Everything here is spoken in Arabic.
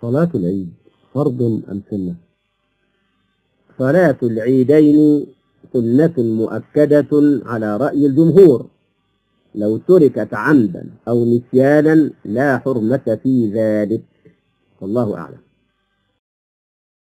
صلاة العيد فرض أم سنة؟ صلاة العيدين سنة مؤكدة على رأي الجمهور، لو تركت عمدا أو نسيانا لا حرمة في ذلك، والله أعلم.